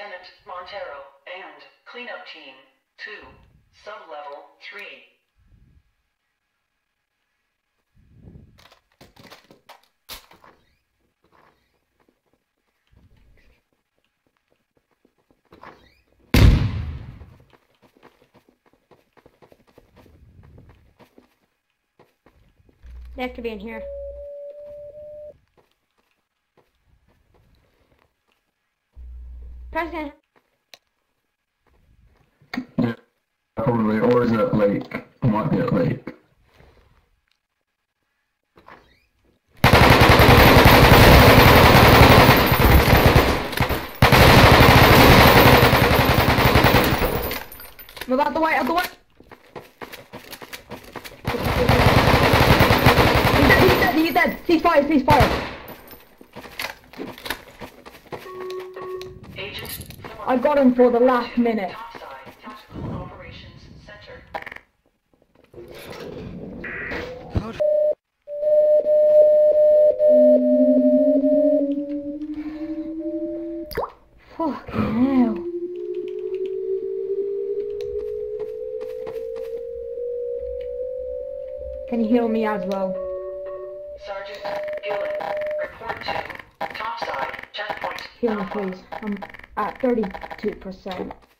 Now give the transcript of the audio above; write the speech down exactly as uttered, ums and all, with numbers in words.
Lieutenant Montero and Cleanup Team two, Sub-Level three. They have to be in here. President. Yeah, probably. Or is it lake? It might be at lake. Move out the way, out the way. He's dead, he's dead, he's dead. Cease fire, cease fire. I got him for the last minute. Topside Tactical Operations Center. Fucking hell. Can you heal me as well? Sergeant Gillen, report to Topside Checkpoint. Heal me please. I'm at thirty-two percent.